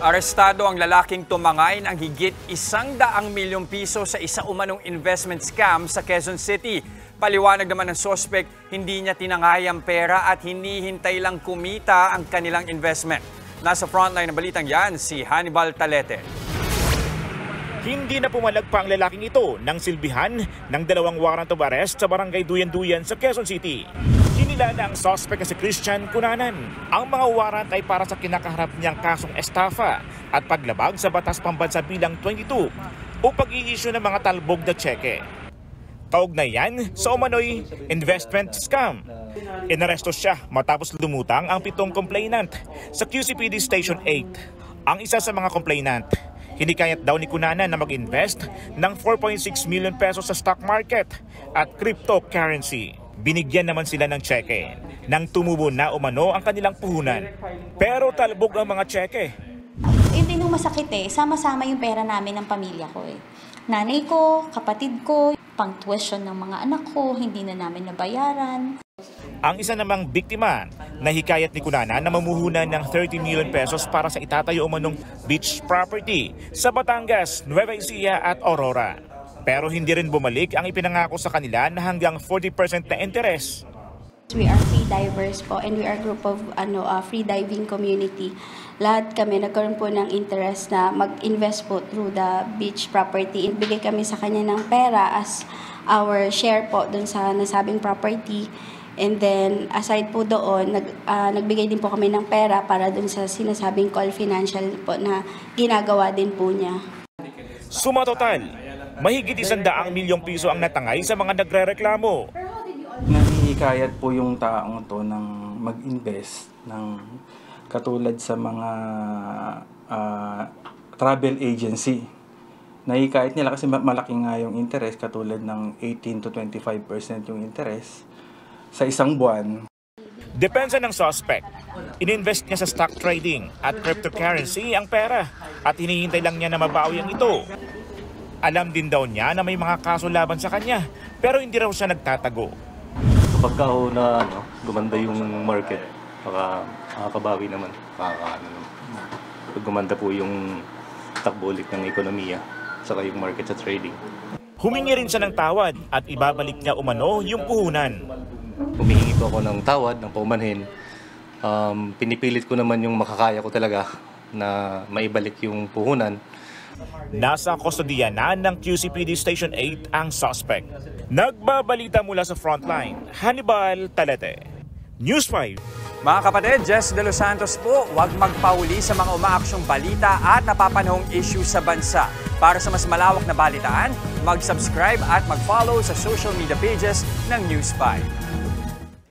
Arestado ang lalaking tumangay ng higit 100 milyong piso sa isa umanong investment scam sa Quezon City. Paliwanag naman ng suspect, hindi niya tinangay ang pera at hinihintay lang kumita ang kanilang investment. Nasa frontline ng balitang yan, si Hannibal Talete. Hindi na pumalag pa ang lalaking ito nang silbihan ng 2 warrant of arrest sa barangay Duyan-Duyan sa Quezon City. Kinilala ang suspect na si Christian Cunanan. Ang mga warrant ay para sa kinakaharap niyang kasong estafa at paglabag sa batas pambansa bilang 22 o pag-i-issue ng mga talbog na tseke. Kaugnay yan sa umano'y investment scam. Inaresto siya matapos lumutang ang 7 complainant sa QCPD Station 8. Ang isa sa mga complainant, hinikayat daw ni Cunanan na mag-invest ng 4.6 million pesos sa stock market at cryptocurrency. Binigyan naman sila ng tseke nang tumubo na umano ang kanilang puhunan. Pero talbog ang mga tseke. Yun din yung masakit sama-sama yung pera namin ng pamilya ko Nanay ko, kapatid ko, pang tuition ng mga anak ko, hindi na namin nabayaran. Ang isa namang biktima, nahikayat ni Cunanan na mamuhunan ng 30 million pesos para sa itatayo umanong beach property sa Batangas, Nueva Ecija at Aurora. Pero hindi rin bumalik ang ipinangako sa kanila na hanggang 40% na interes. We are free divers po and we are a group of free diving community. Lahat kami nagkaroon po ng interest na mag-invest po through the beach property. Ibigay kami sa kanya ng pera as our share po dun sa nasabing property. And then aside po doon, nagbigay din po kami ng pera para dun sa sinasabing call financial po na ginagawa din po niya. Suma total, mahigit 100 milyong piso ang natangay sa mga nagrereklamo. Nanihikayat po yung taong to ng mag-invest ng katulad sa mga travel agency. Nahihikayat nila kasi malaki nga yung interest, katulad ng 18 to 25% yung interest sa isang buwan. Depensa ng suspect, ininvest niya sa stock trading at cryptocurrency ang pera at hinihintay lang niya na mabawi ang ito. Alam din daw niya na may mga kaso laban sa kanya pero hindi raw siya nagtatago. Pagka na gumanda yung market, makakabawi naman. Pag gumanda po yung takbo ulit ng ekonomiya, saka yung market sa trading. Humingi rin siya ng tawad at ibabalik niya umano yung puhunan. Humihingi po ako ng tawad, ng paumanhin. Pinipilit ko naman yung makakaya ko talaga na maibalik yung puhunan. Nasa kustodiya na ng QCPD Station 8 ang suspect. Nagbabalita mula sa frontline, Hannibal Talete, News 5. Mga kapatid, Jess De Los Santos po, huwag magpahuli sa mga umaaksyong balita at napapanahong issue sa bansa. Para sa mas malawak na balitaan, mag-subscribe at mag-follow sa social media pages ng News 5.